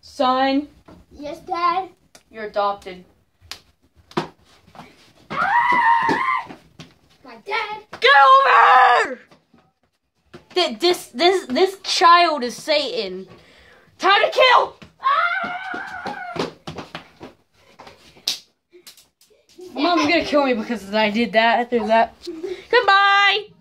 Son. Yes, Dad. You're adopted. My dad. Get over here! This child is Satan. Time to kill! Mom's gonna kill me because I did that. Goodbye!